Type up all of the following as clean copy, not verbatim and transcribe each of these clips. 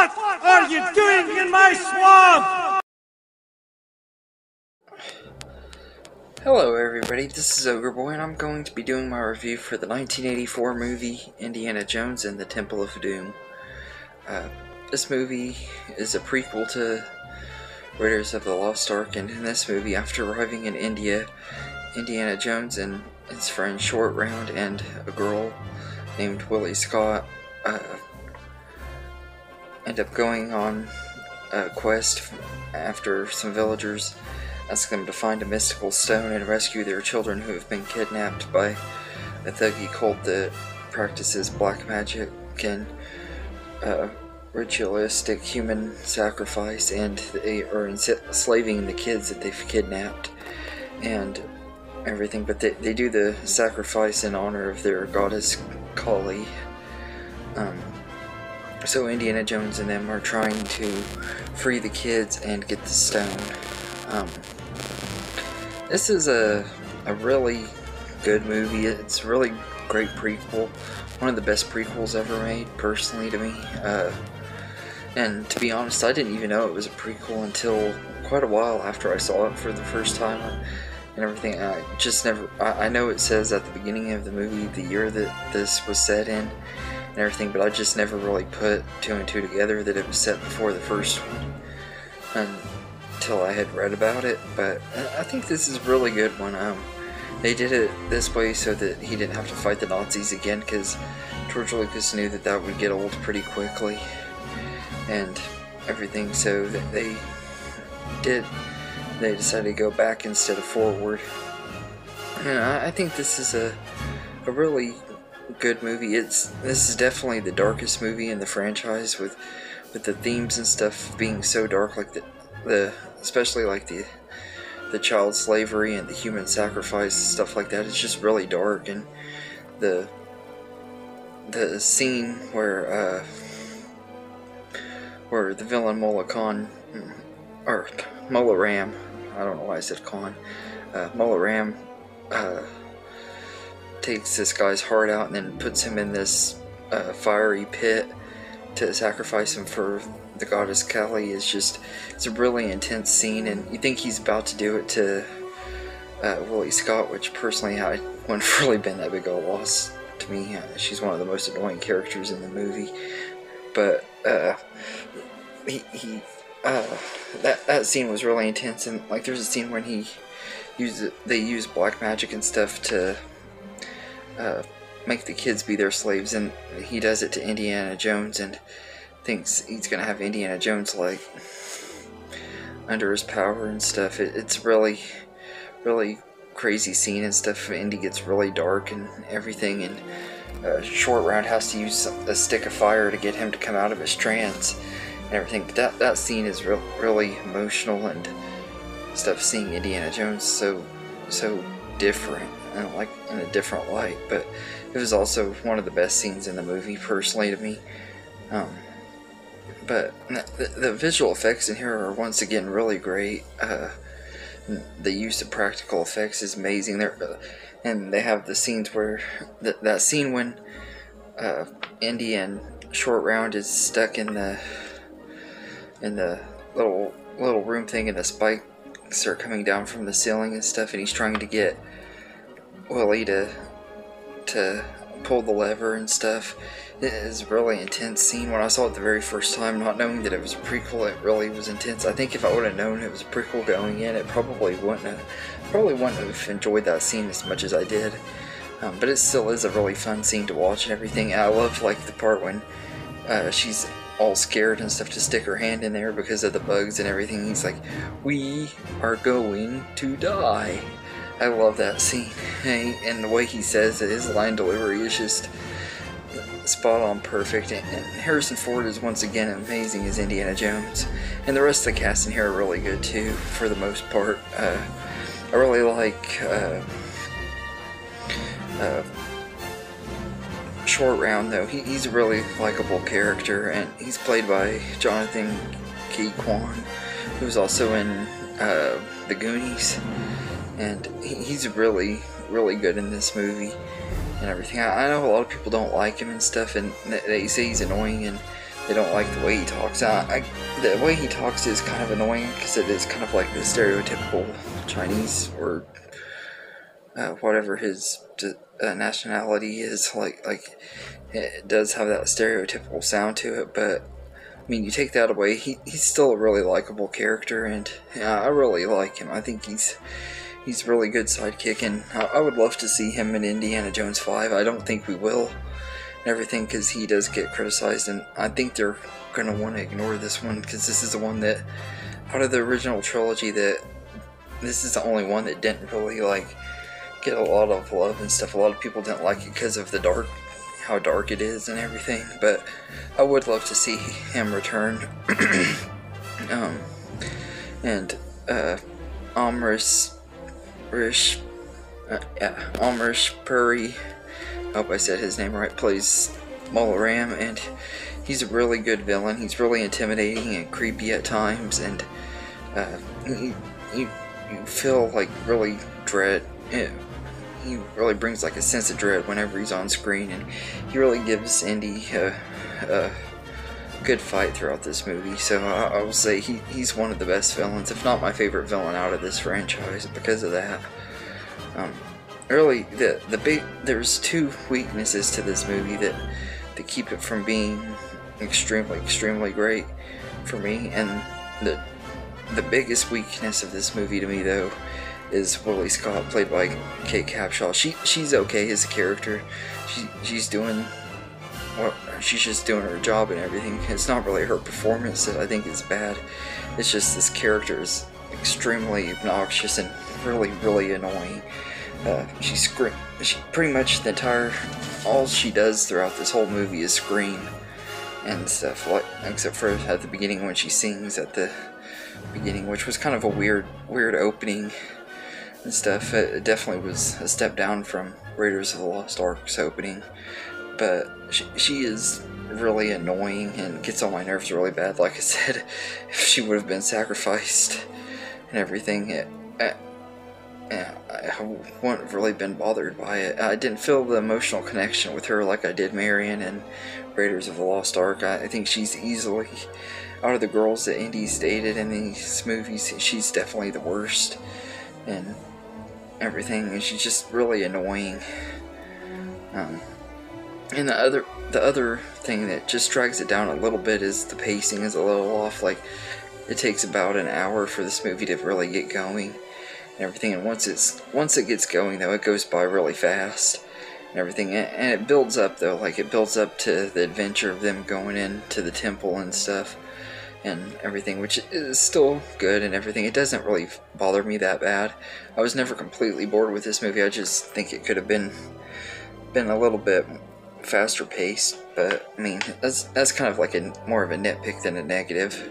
What are you doing in my swamp? Hello everybody, this is Ogre Boy, and I'm going to be doing my review for the 1984 movie Indiana Jones and the Temple of Doom. This movie is a prequel to Raiders of the Lost Ark, and in this movie, after arriving in India, Indiana Jones and his friend Short Round and a girl named Willie Scott end up going on a quest after some villagers ask them to find a mystical stone and rescue their children who have been kidnapped by a thuggy cult that practices black magic and ritualistic human sacrifice, and they are enslaving the kids that they've kidnapped and everything, but they do the sacrifice in honor of their goddess Kali. So Indiana Jones and them are trying to free the kids and get the stone. This is a really good movie. It's a really great prequel. One of the best prequels ever made, personally, to me. And to be honest, I didn't even know it was a prequel until quite a while after I saw it for the first time and everything. I know it says at the beginning of the movie the year that this was set in and everything, but I just never really put two and two together that it was set before the first one until I had read about it. But I think this is a really good one. They did it this way so that he didn't have to fight the Nazis again, because George Lucas knew that that would get old pretty quickly and everything, so that they decided to go back instead of forward. And I think this is a really good movie. This is definitely the darkest movie in the franchise, with the themes and stuff being so dark, like especially like the child slavery and the human sacrifice, stuff like that. It's just really dark. And the scene where the villain Mullah Ram, I don't know why I said Khan, Mullah Ram takes this guy's heart out and then puts him in this fiery pit to sacrifice him for the goddess Kali. It's a really intense scene, and you think he's about to do it to Willie Scott, which personally wouldn't really been that big of a loss to me. She's one of the most annoying characters in the movie, but that scene was really intense. And like, there's a scene when they use black magic and stuff to make the kids be their slaves, and he does it to Indiana Jones and thinks he's gonna have Indiana Jones like under his power and stuff. It's really crazy scene and stuff. Indy gets really dark and everything, and Short Round has to use a stick of fire to get him to come out of his trance and everything. But that scene is really emotional and stuff, seeing Indiana Jones so different, like in a different light. But it was also one of the best scenes in the movie, personally, to me. But the visual effects in here are once again really great. The use of practical effects is amazing. And they have the scenes where that scene when Indy and Short Round is stuck in the little room thing, and the spikes are coming down from the ceiling and stuff, and he's trying to get Willie to pull the lever and stuff. It is a really intense scene. When I saw it the very first time, not knowing that it was a prequel, it really was intense. I think if I would have known it was a prequel going in, it probably wouldn't have enjoyed that scene as much as I did. But it still is a really fun scene to watch and everything. And I love like the part when she's all scared and stuff to stick her hand in there because of the bugs and everything. He's like, "We are going to die." I love that scene, and the way he says it, his line delivery is just spot on, perfect. And Harrison Ford is once again amazing as Indiana Jones, and the rest of the cast in here are really good too, for the most part. I really like Short Round, though. He's a really likable character, and he's played by Jonathan Ke Quan, who's also in The Goonies. And he's really good in this movie and everything. I know a lot of people don't like him and stuff, and they say he's annoying and they don't like the way he talks. The way he talks is kind of annoying because it is kind of like the stereotypical Chinese or whatever his nationality is. Like it does have that stereotypical sound to it, but I mean, you take that away, he's still a really likable character, and I really like him. I think he's a really good sidekick, and I would love to see him in Indiana Jones 5. I don't think we will, and everything, because he does get criticized, and I think they're going to want to ignore this one, because this is the one that, out of the original trilogy, that this is the only one that didn't really, like, get a lot of love and stuff. A lot of people didn't like it because of the how dark it is and everything, but I would love to see him return. And Amrish Puri, I hope I said his name right, plays Balaram, and he's a really good villain. He's really intimidating and creepy at times, and you feel like really dread. He really brings like a sense of dread whenever he's on screen, and he really gives Indy a good fight throughout this movie. So I will say he's one of the best villains, if not my favorite villain out of this franchise, because of that. Really, there's two weaknesses to this movie that keep it from being extremely great for me, and the biggest weakness of this movie to me, though, is Willie Scott, played by Kate Capshaw. She's okay as a character. She's doing she's just doing her job and everything. It's not really her performance that I think is bad. It's just this character is extremely obnoxious and really annoying. She pretty much all she does throughout this whole movie is scream and stuff, like, except for at the beginning when she sings at the beginning, which was kind of a weird opening and stuff. It definitely was a step down from Raiders of the Lost Ark's opening, but she is really annoying and gets on my nerves really bad. Like I said, if she would have been sacrificed and everything, I wouldn't have really been bothered by it. I didn't feel the emotional connection with her like I did Marion and Raiders of the Lost Ark. I think she's easily, out of the girls that Indy's dated in these movies, she's definitely the worst and everything, and she's just really annoying. And the other thing that just drags it down a little bit is the pacing is a little off. Like, it takes about an hour for this movie to really get going and everything, and once it gets going, though, it goes by really fast and everything, and it builds up, though. Like, it builds up to the adventure of them going into the temple and stuff and everything, which is still good and everything. It doesn't really bother me that bad. I was never completely bored with this movie. I just think it could have been a little bit faster paced, but I mean, that's kind of like more of a nitpick than a negative.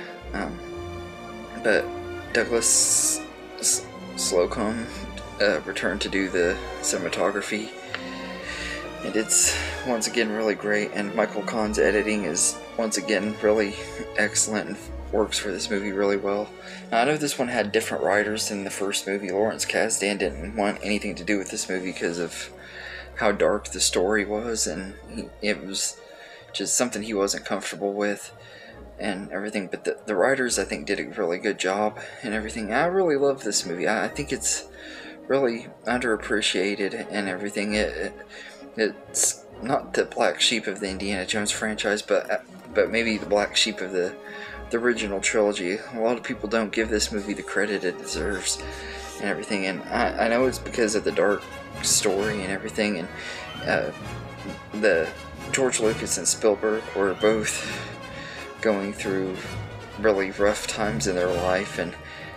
But Douglas Slocum returned to do the cinematography, and it's once again really great, and Michael Kahn's editing is once again really excellent and works for this movie really well. Now, I know this one had different writers than the first movie. Lawrence Kasdan didn't want anything to do with this movie because of how dark the story was, and it was just something he wasn't comfortable with and everything, but the writers, I think, did a really good job and everything. I really love this movie. I think it's really underappreciated and everything. It's not the black sheep of the Indiana Jones franchise, but maybe the black sheep of the original trilogy. A lot of people don't give this movie the credit it deserves and everything, and I know it's because of the dark story and everything, and the George Lucas and Spielberg were both going through really rough times in their life, and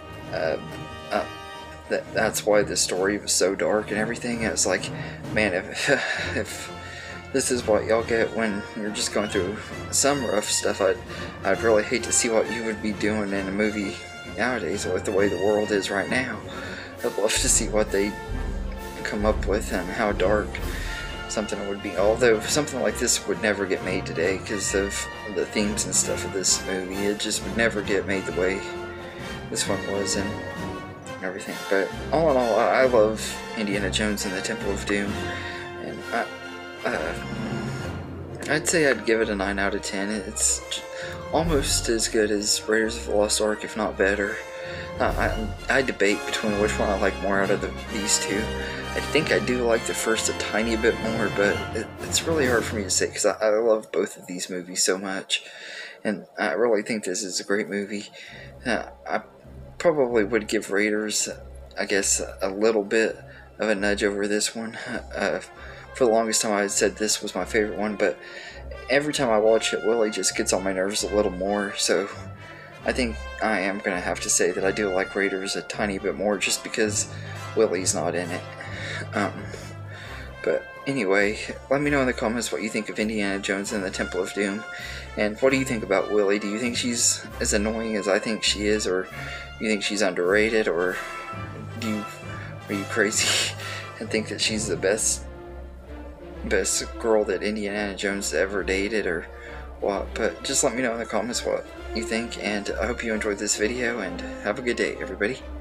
that's why the story was so dark and everything. It was like, man, if this is what y'all get when you're just going through some rough stuff, I'd really hate to see what you would be doing in a movie nowadays with the way the world is right now. I'd love to see what they come up with and how dark something would be. Although something like this would never get made today because of the themes and stuff of this movie. It just would never get made the way this one was and everything. But all in all, I love Indiana Jones and the Temple of Doom, and I'd say I'd give it a 9 out of 10. It's almost as good as Raiders of the Lost Ark, if not better. I debate between which one I like more out of these two. I think I do like the first a tiny bit more, but it's really hard for me to say because I love both of these movies so much. And I really think this is a great movie. I probably would give Raiders, I guess, a little bit of a nudge over this one. For the longest time I said this was my favorite one, but every time I watch it, Willie just gets on my nerves a little more, so I think I am going to have to say that I do like Raiders a tiny bit more just because Willie's not in it. But anyway, let me know in the comments what you think of Indiana Jones and the Temple of Doom, and what do you think about Willie? Do you think she's as annoying as I think she is, or do you think she's underrated, or are you crazy and think that she's the best girl that Indiana Jones ever dated, or what? But just let me know in the comments what you think, and I hope you enjoyed this video, and have a good day, everybody.